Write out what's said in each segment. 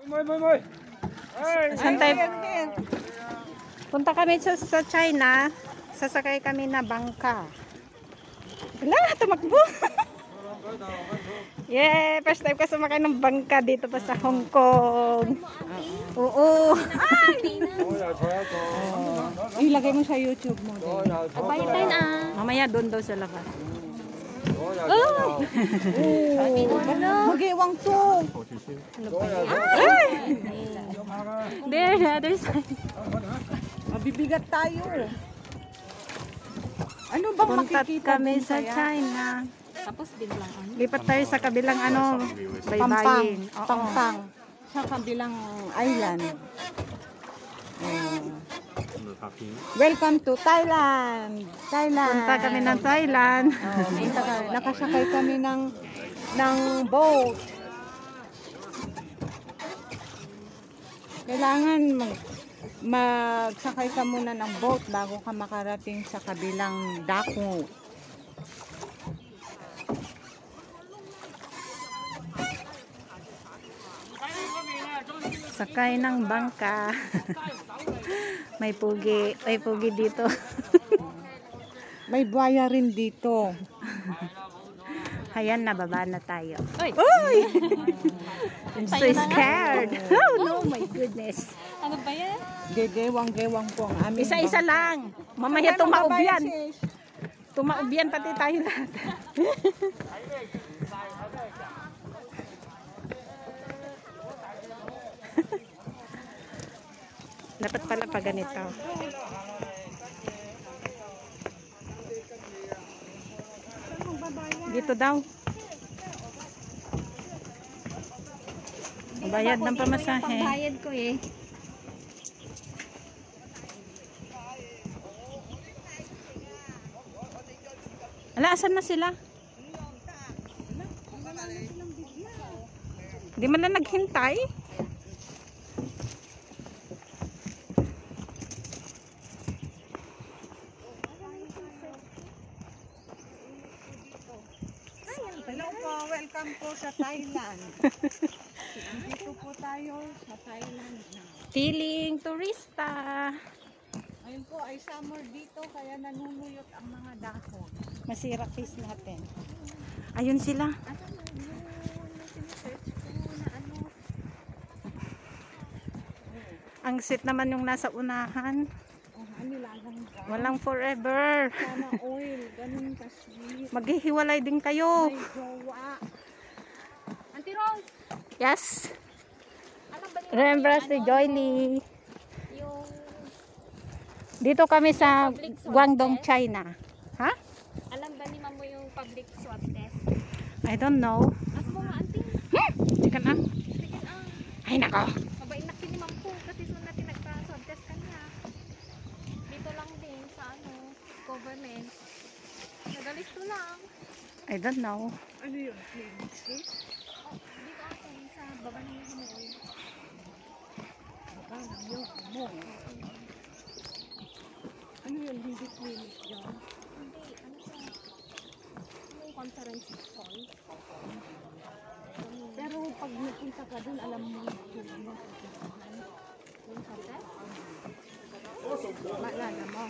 Saan tayo? Punta kami sa China. Sasakay kami na bangka. Wala, tumakbo. Yeah, first time ko sumakay ng bangka dito pa sa Hong Kong. Oo. Ilagay mo sa YouTube mo. Bayad tayo na. Mamaya doon daw sa labas. Oh! Mag-iwang to. There, the other side. Mabibigat tayo. Ano bang Punta makikita kami dun sa kaya? China. Tapos biglang ano. Lipat tayo sa kabilang Pampang. baybayin. Oo. Pampang. Sa kabilang island. Welcome to Thailand. Thailand. Punta kami ng Thailand. Nakasakay kami ng boat. Kailangan magsakay ka muna ng boat bago ka makarating sa kabilang dako. Sakay ng bangka. May pugi dito. May buhaya rin dito. Ayan, nababa na tayo. Uy! Uy! I'm so Tayo na nga. scared. Oh no, my goodness. Ano ba yan? Gegewang-gewang po ang aming Isa-isa lang. Mamaya tumaob yan. Tumaob yan pati tayo lahat. Dapat pala pa ganito. Dito daw. Bayad ng pamasahe. Pambayad ko eh. Ala, asan na sila? Di man na naghintay. Hello po, welcome po sa Thailand. Dito po tayo sa Thailand na. Feeling turista. Ayun po ay summer dito kaya nanunuyot ang mga dahon. Masira face natin. Ayun sila. Ang sit naman yung nasa unahan. Nilagang ka. Walang forever. Sana oil, ganun ka-sweet. Maghihiwalay din kayo. May jowa. Auntie Rose, Yes. alam ba niyo Remember si Joyly. yung Dito kami sa Public swab Guangdong, test? China. Ha? alam ba ni Mamo yung public swab test? I don't know. As mo nga auntie, Teka na. tigil Ay nako. mabait na kini Ma'am po kasi so natin nagpa-swab test kanya. Dito lang din sa ano, government. Nagalisto lang. I don't know. Ano yun? Clinic? Oh, dito ako sa baba ng Himoy. Baka lang yung mo. Ano yun? Hindi clinic yun. Hindi, ano siya? Yung conference hall. Pero pag napunta ka dun, alam mo yung mo. Yung swab test? Maalala mo.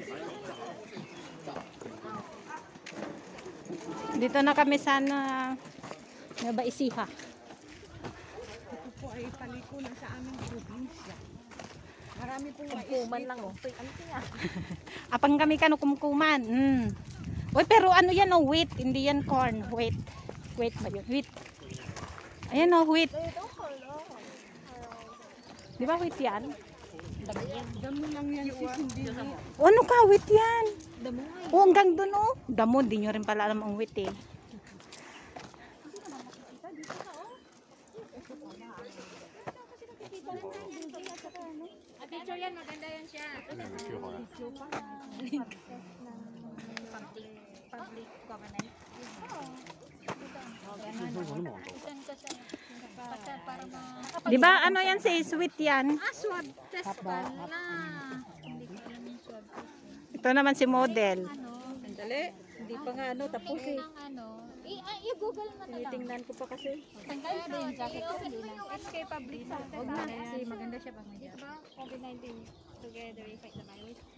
Dito na kami sana Nueva Ecija. Ito po ay paliko na sa aming probinsya. Marami pong mais Kuman dito. lang oh. Ano kaya? Apang kami kumkuman. Uy, pero ano yan oh, wheat. Hindi yan corn. Wheat. Wheat ba yun? Wheat. Ayan oh, wheat. Ito, hello. Di ba wheat yan? Damo lang yan sis, hindi wheat. O, ano ka? Wheat yan. Damo nga. O, hanggang dun oh. Damo, di nyo rin pala alam ang wheat eh. Picture yan, maganda yan siya. Public governance. Saan ka siya? Para Di ba ano yan si sweet yan? swab test pala. Hindi ko alam yung swab test. Ito naman si model. Ano? Sandali, hindi pa nga ano, tapos eh. Ng ano? i-google mo na lang. Tinitingnan ko pa kasi. Tanggal mo din yung jacket ko. SK Public Health. Huwag na kasi maganda siya pag may Diba? COVID-19 together we fight the virus.